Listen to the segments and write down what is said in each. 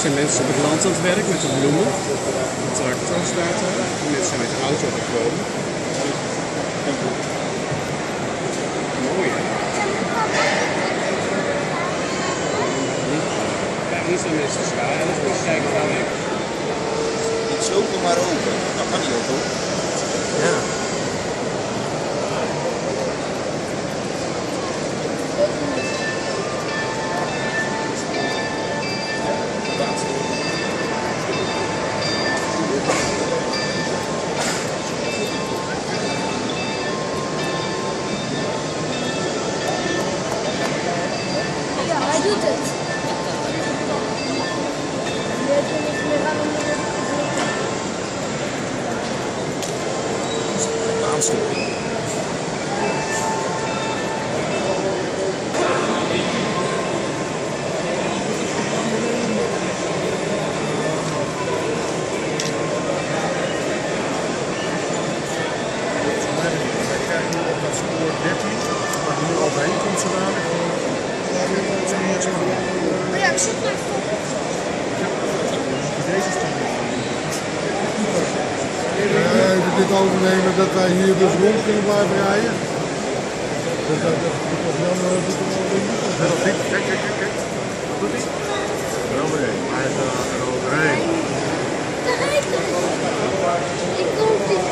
zijn mensen op het land aan het werk met de bloemen. De tractor staat daar. De mensen zijn met de auto gekomen. Mooi hè? Ja, hier zijn mensen te schaar en dan moet je kijken waar ik. Niet zomaar open. Dat kan niet ook hoor. Ja. Ja, hij doet het. Weet je niet meer aan hem Aansluiting. Dat spoor 13, waar je nu overheen komt zo dadelijk. Maar ja, ik zoek naar foto's. Deze staan. Even dit overnemen dat wij hier dus rond kunnen blijven rijden. Dat is jammer dat het wel niet. Kijk. Wat doet hij? Eroverheen. Hij is er overheen. Daar rijdt hij. Ik kom niet.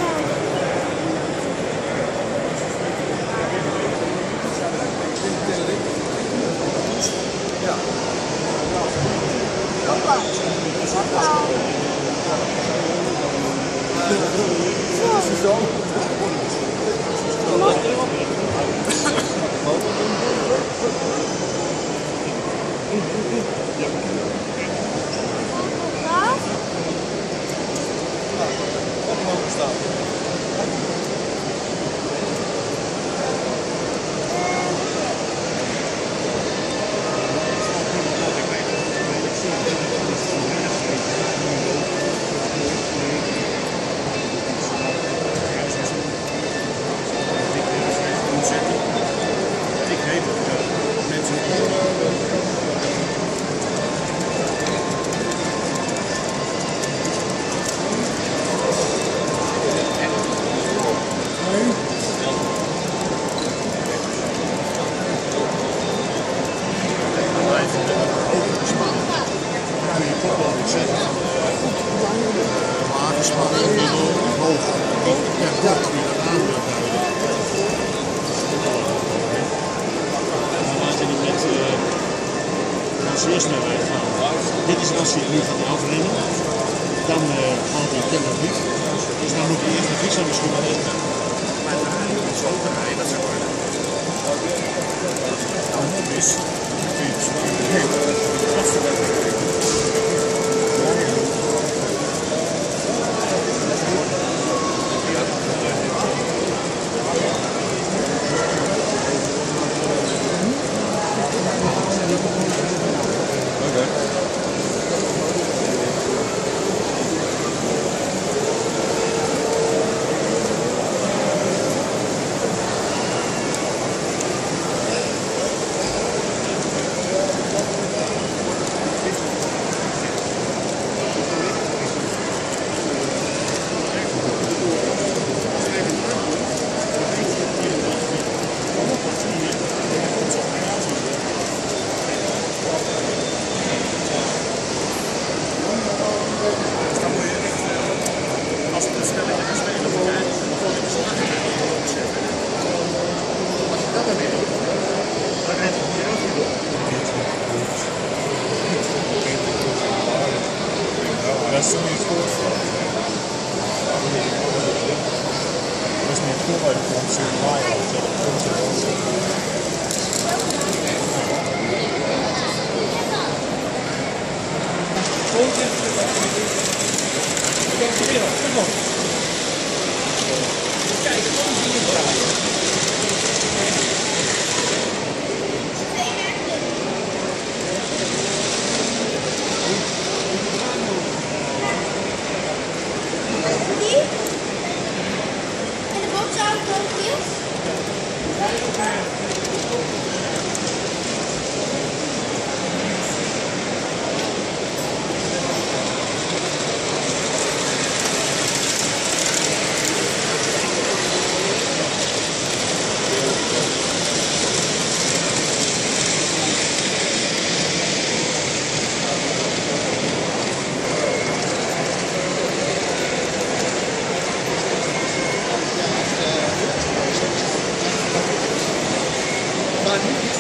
Zeer snel uitgaan. Dit is als hij nu gaat afrennen, dan gaat hij kennelijk niet. Dus dan moet hij eerst de fiets aan de schoenen leggen. Maar dan rijden we zo te rijden, dat zou worden. Als het is, dan kun je het Dat is niet goed. Dat is niet goed, maar het komt zo laag.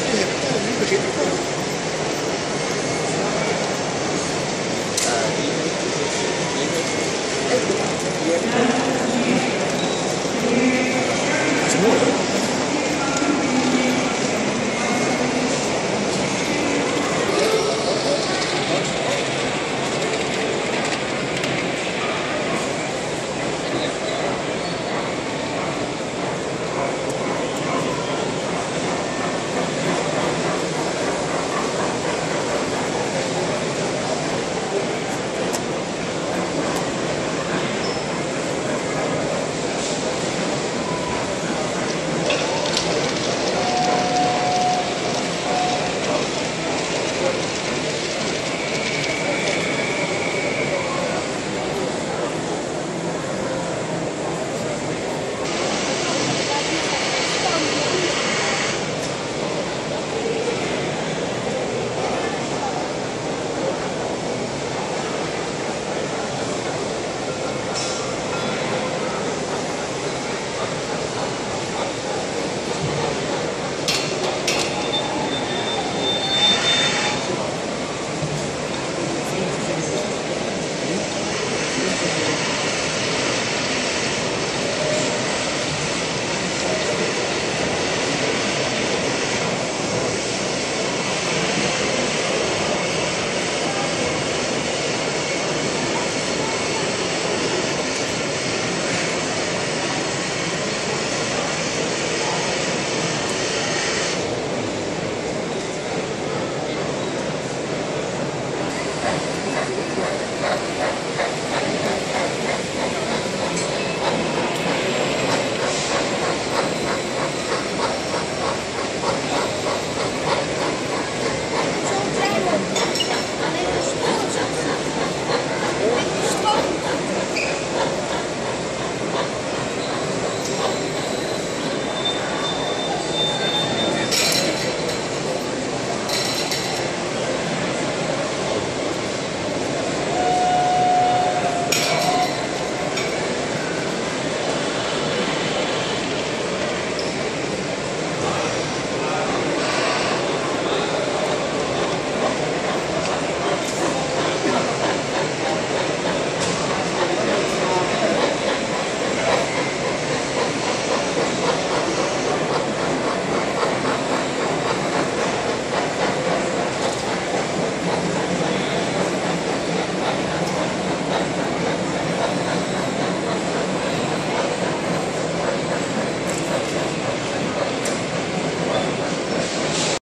Nu begint het.